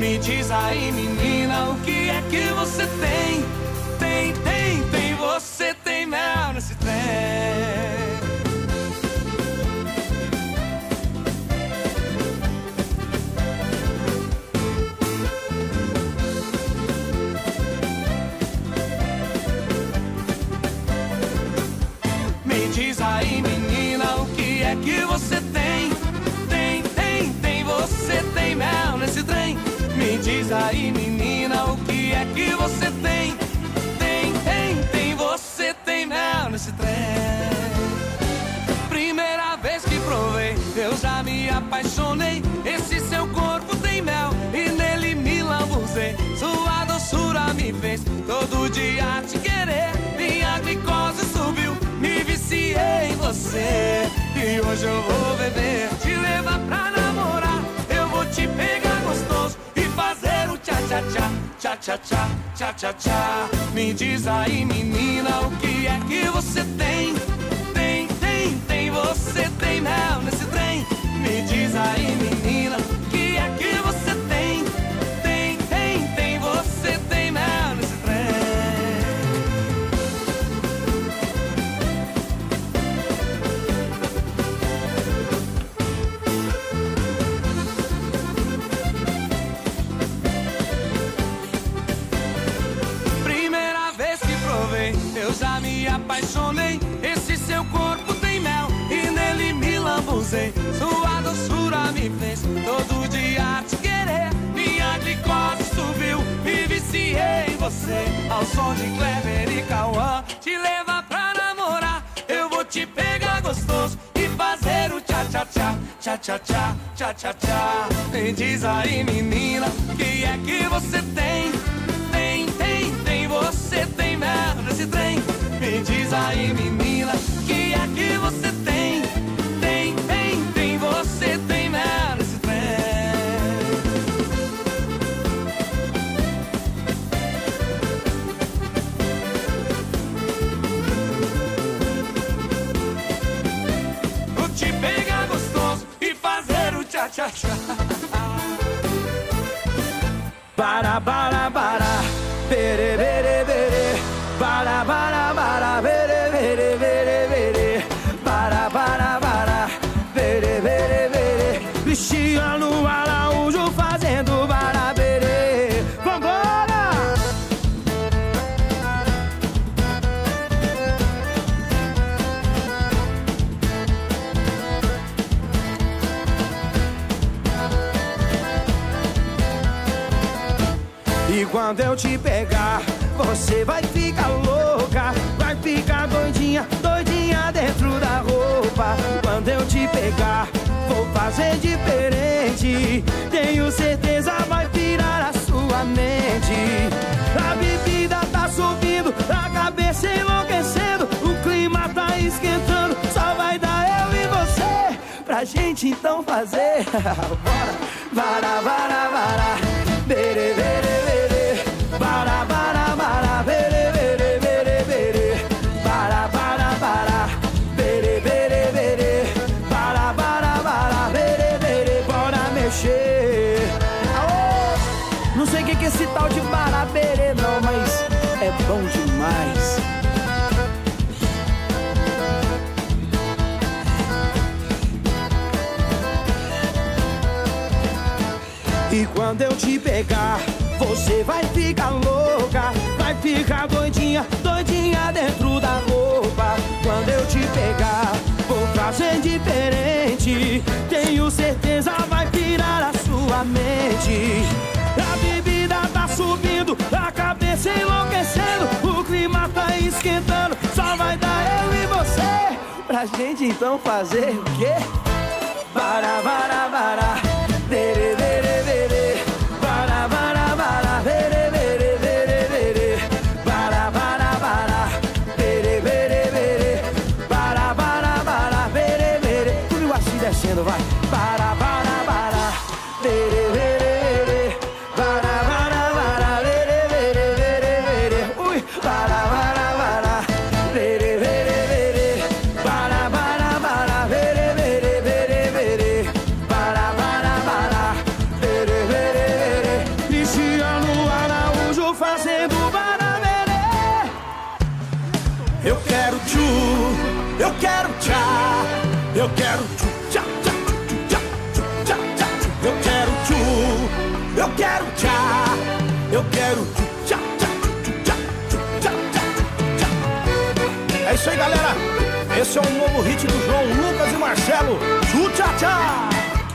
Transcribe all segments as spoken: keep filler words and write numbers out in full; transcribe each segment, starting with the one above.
Me diz aí, menina, o que é que você tem? Tem, tem, tem, você tem mel nesse trem. Me diz aí, menina, o que é que você tem? Tem, tem, tem, você tem mel nesse trem. Me diz aí, menina, o que é que você tem? Tem, tem, tem, você tem mel nesse trem. Primeira vez que provei, eu já me apaixonei. Esse seu corpo tem mel e nele me lambuzei. Sua doçura me fez todo dia te querer. Minha glicose subiu, me viciei em você. E hoje eu vou beber, te levar pra namorar. Eu vou te pegar gostoso e fazer o tchá-tchá-tchá, tchá-tchá-tchá, tchá-tchá-tchá. Me diz aí, menina, o que é que você tem? Tem, tem, tem, você tem mel nesse trem. Me diz aí, menina, o que é que você tem? Tem, tem, tem, você tem mel nesse trem. Eu já me apaixonei. Esse seu corpo tem mel e nele me lambuzei. Sua doçura me fez todo dia te querer. Minha glicose subiu, me viciei em você. Ao som de Kleber e Cauã, te levar pra namorar. Eu vou te pegar gostoso e fazer o tchá-tchá-tchá, tchá-tchá-tchá, tchá-tchá-tchá. Me diz aí, menina, o que é que você tem? Tem, tem, tem, você tem mel nesse trem. Me diz aí, menina, o que é que você tem? Tem, tem, tem, você tem mel nesse trem. Vou te pegar gostoso e fazer o tchá-tchá-tchá. Para, para, para, bere, bere, bere. Para, para, para, bere, bere, bere, bere. Para, para, para, bere, bere, bere. Cristiano Araújo fazendo barabere. Vambora! E quando eu te pegar, você vai ficar louca, vai ficar doidinha, doidinha dentro da roupa. Quando eu te pegar, vou fazer diferente. Tenho certeza vai virar a sua mente. A bebida tá subindo, a cabeça enlouquecendo. O clima tá esquentando, só vai dar eu e você pra gente então fazer. Bora, vara, vara, vara, bere, bere, bere. Para, para, para, bere, bere, bere, bere. Para, para, para, bere, bere, bere. Para, para, para, bere, bere. Bora mexer. Aô! Não sei o que é esse tal de barabere não, mas é bom demais. E quando eu te pegar, você vai ficar louca, vai ficar doidinha, doidinha dentro da roupa. Quando eu te pegar, vou fazer diferente. Tenho certeza vai virar a sua mente. A bebida tá subindo, a cabeça enlouquecendo. O clima tá esquentando, só vai dar eu e você pra gente então fazer o quê? Para, para, para, bere, bere, bere. Para, para, para, bere, bere, bere, bere. Para, para, para, bere, bere, bere. Para, para, para, bere, bere. Tudo assim descendo, vai. Para, para, para, bere, bere, bere. Para, para, para, bere, bere, bere, bere. Ui, para, para, para, bere, bere, bere. Para, para, para, bere, bere, bere, bere. Para, para, eu quero tchu, eu quero tchá, eu quero tchu, tchá, tchá, tchá, tchá, tchá, eu quero tchu, eu quero tchá, eu quero tchu, tchá, tchá, tchá, tchá, tchá, tchá. É isso aí, galera. Esse é o novo hit do João Lucas e Marcelo, Tchu Tchá Tchá.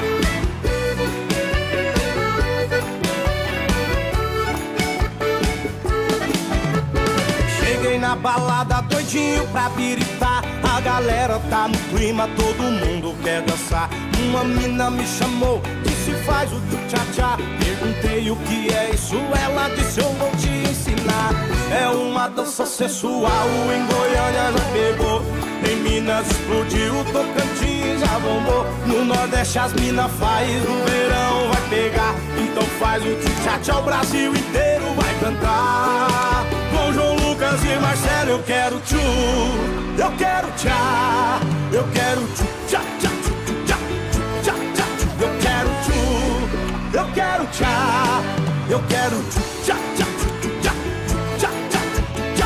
Cheguei na balada doidinho pra biritar, a galera tá no clima, todo mundo quer dançar. Uma mina me chamou, disse faz o Tchu Tchá Tchá. Perguntei o que é isso, ela disse eu vou te ensinar. É uma dança sensual, em Goiânia já pegou, em Minas explodiu, Tocantins já bombou. No Nordeste as mina faz, no verão vai pegar. Então faz o Tchu Tchá Tchá, o Brasil inteiro vai cantar. Com João Lucas e Marcelo eu quero tchu, eu quero tchá, eu quero tchu, tchá, tchá, tchá, tchá, tchá, eu quero tchu, eu quero tchá, eu quero tchu, tchá, tchá, tchá, tchá, tchá, tchá.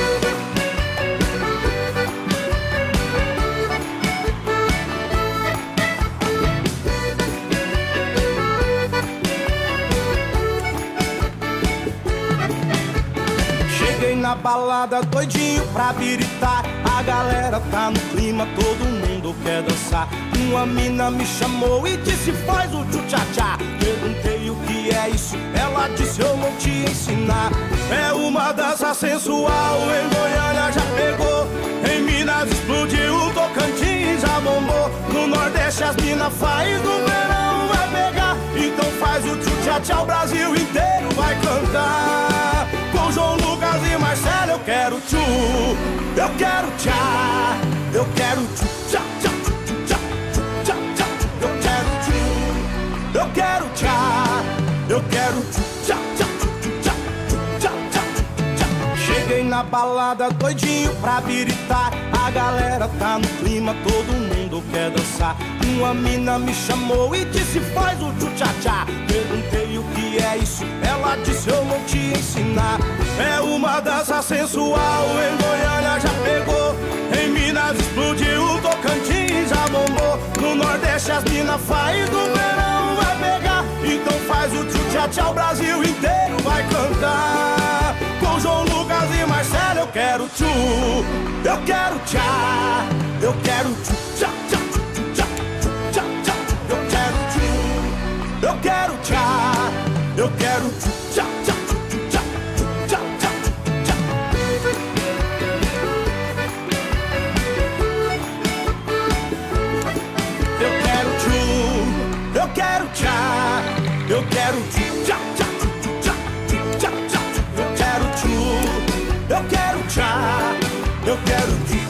Cheguei na balada doidinho pra biritar, a galera tá no clima, todo mundo quer dançar. Uma mina me chamou e disse faz o Tchu Tchá Tchá. Perguntei o que é isso, ela disse eu vou te ensinar. É uma dança sensual, em Goiânia já pegou, em Minas explodiu, Tocantins já bombou. No Nordeste as mina faz, no verão vai pegar. Então faz o Tchu Tchá Tchá, o Brasil inteiro vai cantar. Com João Lucas e Marcelo eu quero tchu, eu quero tchá, eu quero tchu, tchá, tchá, tchá, tchá, tchá, eu quero tchu, eu quero tchá, eu quero tchu, tchá, tchá, tchá, tchá, tchá, tchá. Cheguei na balada doidinho pra biritar, a galera tá no clima, todo mundo quer dançar. Uma mina me chamou e disse faz o Tchu Tchá Tchá. Perguntei o que é isso, ela disse eu vou te ensinar. É uma dança sensual, em Goiânia já pegou, em Minas explodiu, Tocantins já bombou. No Nordeste as mina faz, no verão vai pegar. Então faz o Tchu Tchá Tchá, o Brasil inteiro vai cantar. Com João Lucas e Marcelo eu quero tchu, eu quero tchá, eu quero tchu, tchá, tchá, tchá, tchá, tchá, eu quero tchu, eu quero tchá, eu quero tchu, tchá, tchá, tchá, tchá, tchá, tchá. Eu quero tchu, eu quero tchá, eu quero tchu, tchá, tchá, tchá, tchá, tchá, tchá, eu quero tchu, eu quero tchá, eu quero tchu.